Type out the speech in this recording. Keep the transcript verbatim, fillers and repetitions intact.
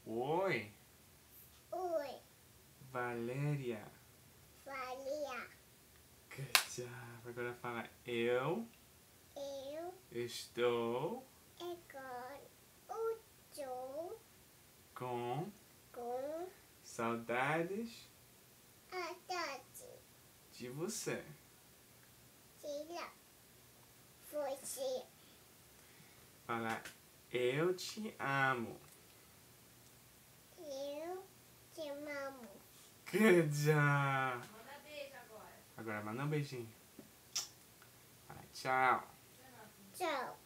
Oi. Oi. Valéria. Valia. Good job. Agora fala eu. Eu. Estou. Agora. Estou. Com. Com. Saudades. A tarde. De você. Tira. Você. Fala eu te amo. Eu te amo. Good job. Manda beijo agora. Agora manda um beijinho. Fala tchau. Tchau.